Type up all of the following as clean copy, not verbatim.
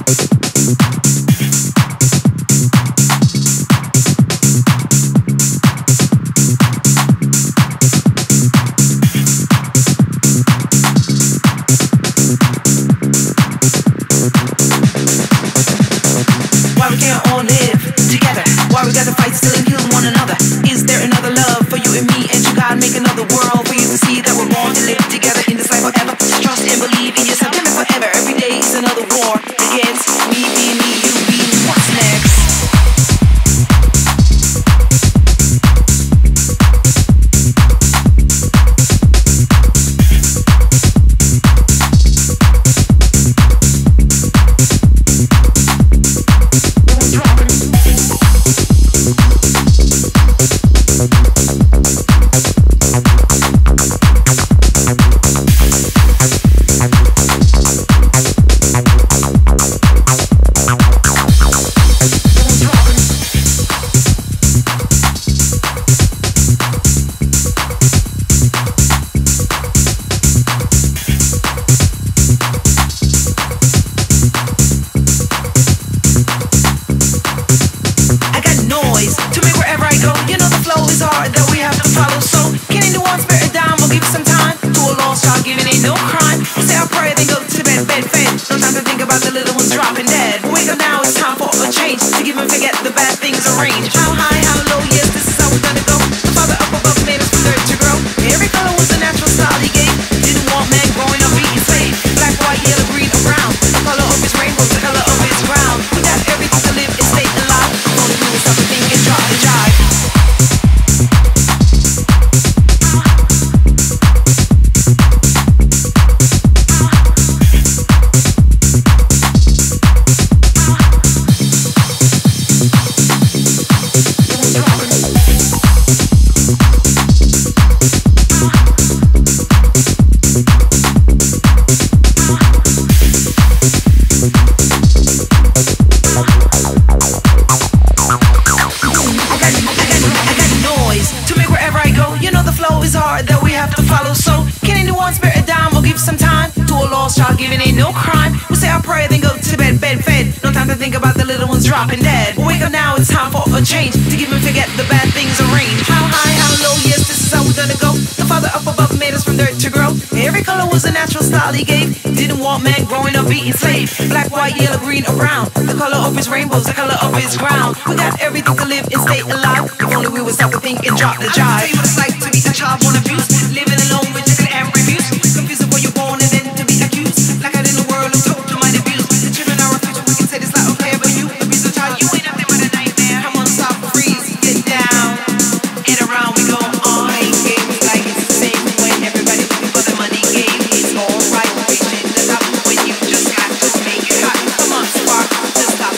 Rainbows, the color of his crown. We got everything to live and stay alive. If only we would stop to think and drop the jive. I'll tell you what it's like to be a child born abused, living alone with chicken and refuse. Confused before you're born and then to be accused. Like out in the world of total mind abuse. The children are a future, we can say this like okay, but you abuse a child, you ain't nothing but a nightmare. Come on, stop, freeze, get down, and around we go on. Playing games like it's the same when everybody looking for the money game. It's alright, reaching the top when you just got to make it hot. Come on, spark, just stop.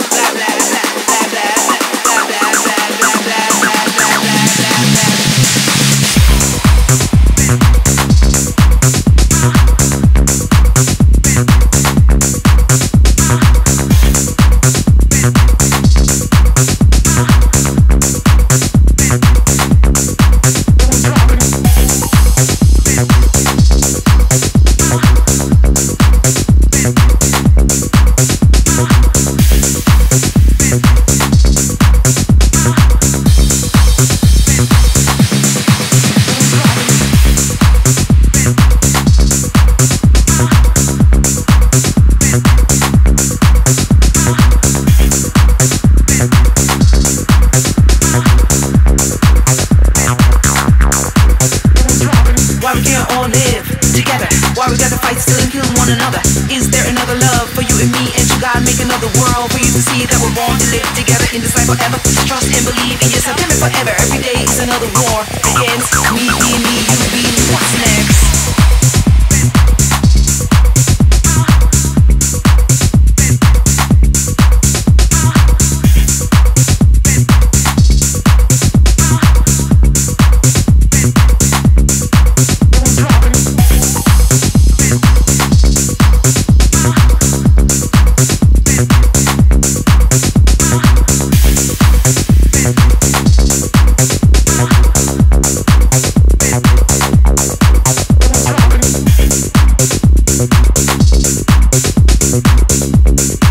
Forever, trust and believe in yourself. Tell me forever. Every day is another war against me, being me, you being me. What's next? We'll be right back.